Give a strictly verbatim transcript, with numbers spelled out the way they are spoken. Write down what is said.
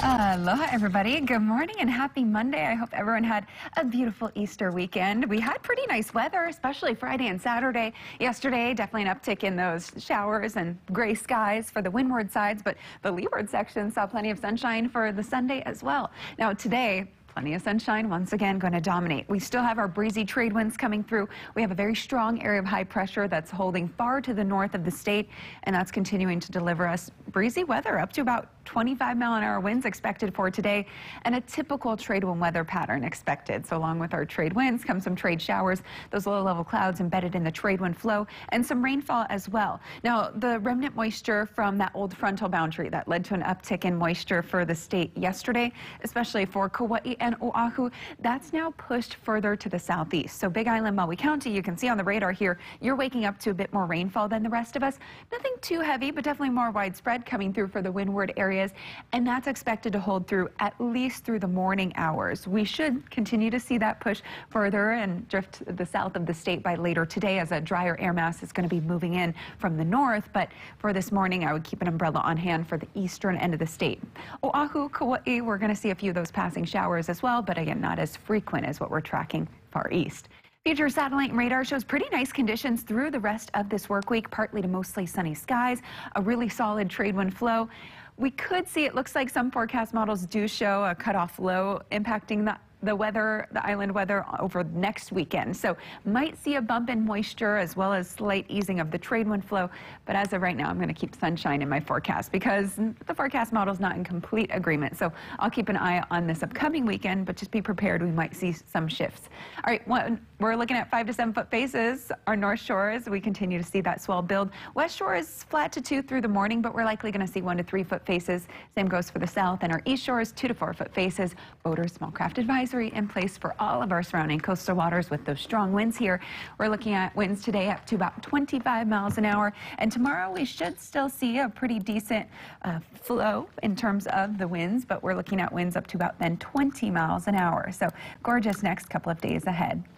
Aloha, everybody. Good morning and happy Monday. I hope everyone had a beautiful Easter weekend. We had pretty nice weather, especially Friday and Saturday. Yesterday, definitely an uptick in those showers and gray skies for the windward sides, but the leeward section saw plenty of sunshine for the Sunday as well. Now, today, plenty of sunshine once again going to dominate. We still have our breezy trade winds coming through. We have a very strong area of high pressure that's holding far to the north of the state, and that's continuing to deliver us breezy weather up to about twenty-five mile an hour winds expected for today, and a typical trade wind weather pattern expected. So along with our trade winds come some trade showers, those low level clouds embedded in the trade wind flow, and some rainfall as well. Now, the remnant moisture from that old frontal boundary that led to an uptick in moisture for the state yesterday, especially for Kauai and Oahu, that's now pushed further to the southeast. So Big Island, Maui County, you can see on the radar here, you're waking up to a bit more rainfall than the rest of us. Nothing too heavy, but definitely more widespread coming through for the windward areas, and that's expected to hold through at least through the morning hours. We should continue to see that push further and drift to the south of the state by later today as a drier air mass is going to be moving in from the north. But for this morning, I would keep an umbrella on hand for the eastern end of the state. Oahu, Kauai, we're going to see a few of those passing showers as well, but again, not as frequent as what we're tracking far east. Future satellite and radar shows pretty nice conditions through the rest of this work week, partly to mostly sunny skies, a really solid trade wind flow. We could see, it looks like some forecast models do show a cutoff low impacting the the weather, the island weather over next weekend. So might see a bump in moisture as well as slight easing of the trade wind flow. But as of right now, I'm going to keep sunshine in my forecast because the forecast model is not in complete agreement. So I'll keep an eye on this upcoming weekend, but just be prepared. We might see some shifts. All right, one, we're looking at five to seven foot faces. Our north shore is, we continue to see that swell build. West shore is flat to two through the morning, but we're likely going to see one to three foot faces. Same goes for the south, and our east shore is two to four foot faces. Boaters, small craft advisory in place for all of our surrounding coastal waters with those strong winds here. We're looking at winds today up to about twenty-five miles an hour, and tomorrow we should still see a pretty decent uh, flow in terms of the winds, but we're looking at winds up to about then twenty miles an hour. So gorgeous next couple of days ahead.